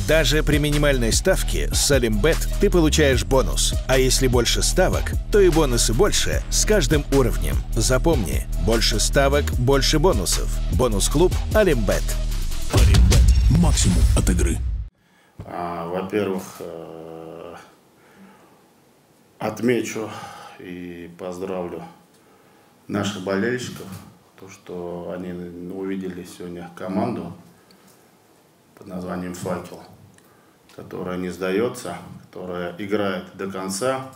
Даже при минимальной ставке с Олимбет ты получаешь бонус. А если больше ставок, то и бонусы больше с каждым уровнем. Запомни, больше ставок, больше бонусов. Бонус-клуб Олимбет. Олимбет. Максимум от игры. Во-первых, отмечу и поздравлю наших болельщиков, то, что они увидели сегодня команду под названием «Факел», которая не сдается, которая играет до конца.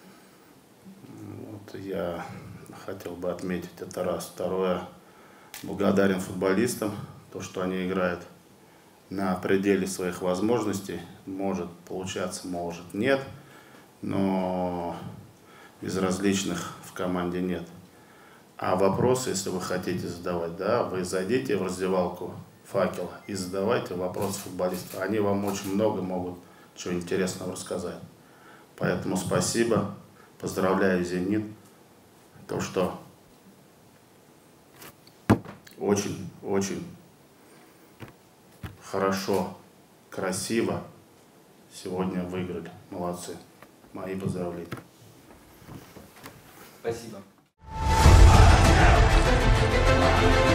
Вот я хотел бы отметить это раз. Второе, благодарен футболистам, то, что они играют на пределе своих возможностей. Может получаться, может нет, но безразличных в команде нет. А вопросы, если вы хотите задавать, да, вы зайдите в раздевалку «Факела» и задавайте вопросы футболистам. Они вам очень много могут чего интересного рассказать. Поэтому спасибо, поздравляю «Зенит». То, что очень хорошо, красиво сегодня выиграли. Молодцы. Мои поздравления. Спасибо.